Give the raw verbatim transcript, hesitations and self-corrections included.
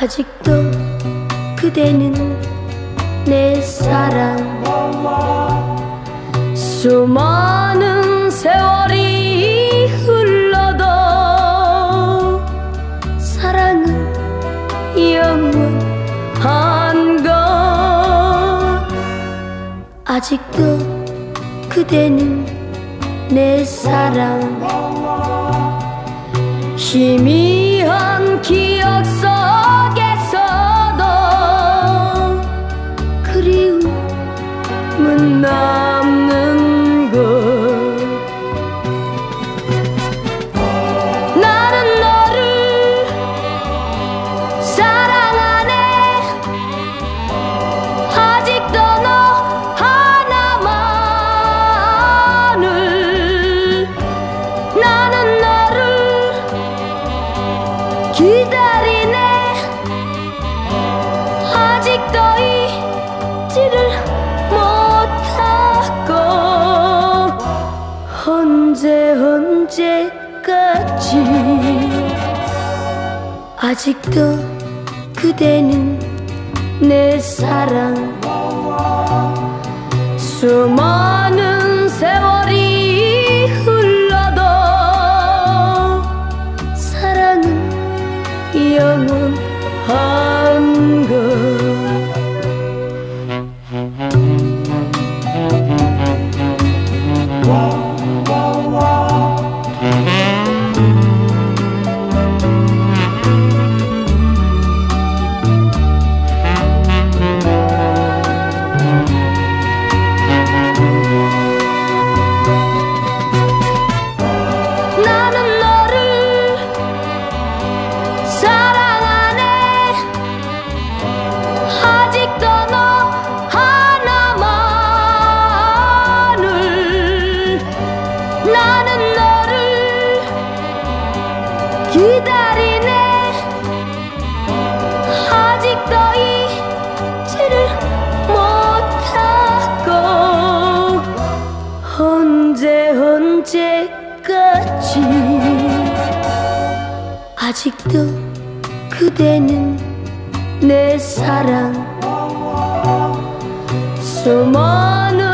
아직도 그대는 내 사랑. 수많은 세월이 흘러도 사랑은 영원한 것. 아직도 그대는 내 사랑. 희미한 기억 속에서도 그리움은 남는 것. 나는 너를 사랑하네. 아직도 너 하나만을. 나는 너를 기다리네. 아직도 잊지를 못하고. 언제 언제까지 아직도 그대는 내 사랑. 수많은 세월이 흘러도 사랑은 영원한 것. 나는 너를 사랑하네. 아직도 너 하나만을. 나는 너를 기다리네. 아직도 잊지를 못하고. 언제 언제까지 아직도 그대는 내 사랑. 수많은